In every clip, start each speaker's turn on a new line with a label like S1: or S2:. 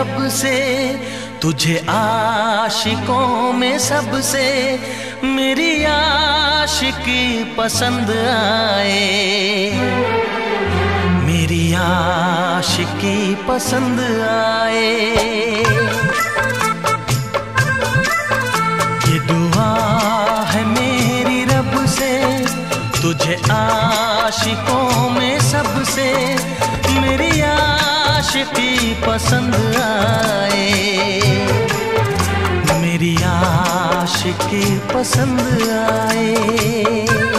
S1: रब से, तुझे आशिकों में सबसे मेरी आशिकी पसंद आए, मेरी आशिकी पसंद आए। ये दुआ है मेरी रब से, तुझे आशिकों में सबसे मेरी आशिकी पसंद आए, मेरी आशिकी पसंद आए।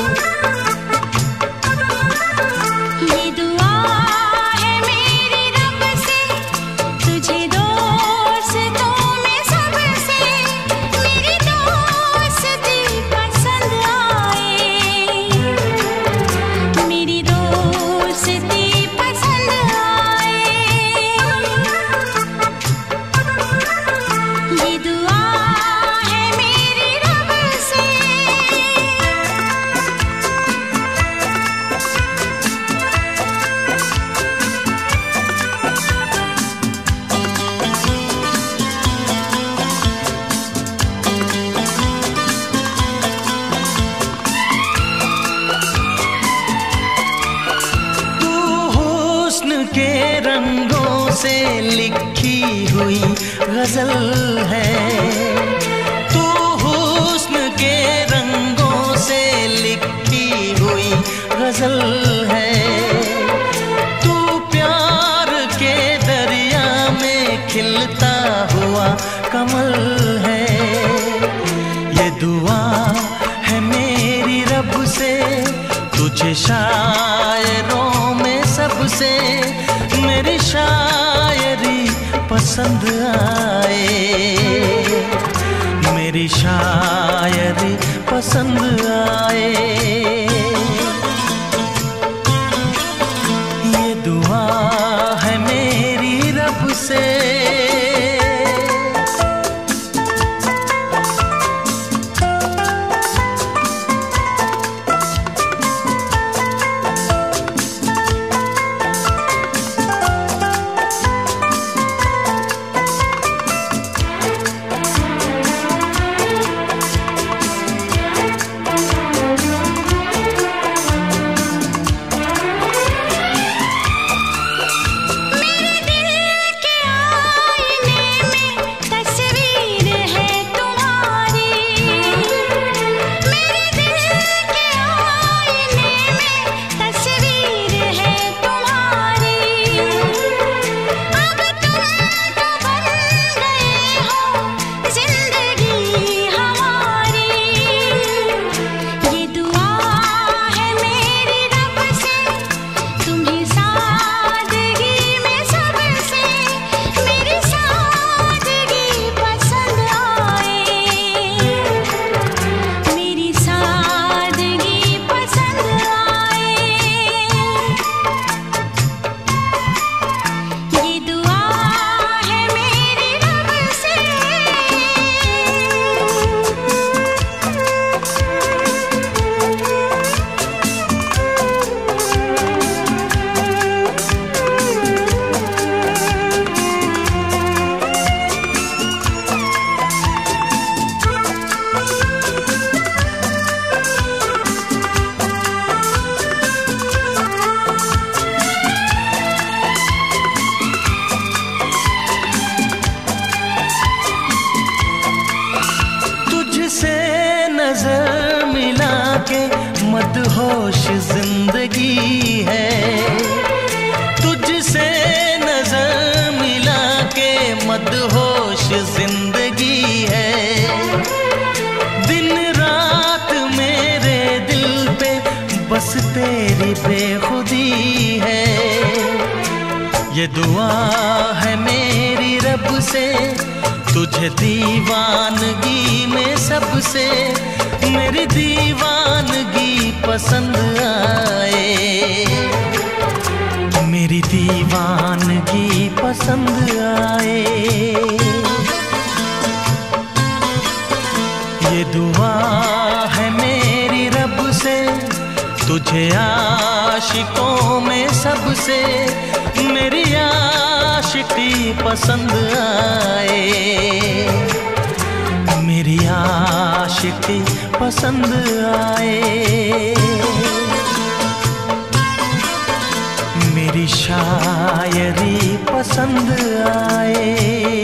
S1: के रंगों से लिखी हुई गजल है, तू हुस्न के रंगों से लिखी हुई गजल है, तू प्यार के दरिया में खिलता हुआ कमल है। ये दुआ है मेरी रब से, तुझे शायरों में सबसे मेरी शायरी पसंद आए, मेरी शायरी पसंद आए। ये दुआ है मेरी रब से। नजर मिला के मदहोश जिंदगी है, तुझसे नजर मिला के मदहोश जिंदगी है। दिन रात मेरे दिल पे बस तेरी बेखुदी है। ये दुआ है मेरी रब से, तुझे दीवानगी में सबसे मेरी दीवानगी पसंद आए, मेरी दीवानगी पसंद आए। ये दुआ है मेरी रब से, तुझे आशिकों में सबसे मेरी आशिकी पसंद आए, मेरी आशिकी पसंद आए। मेरी शायरी पसंद आए।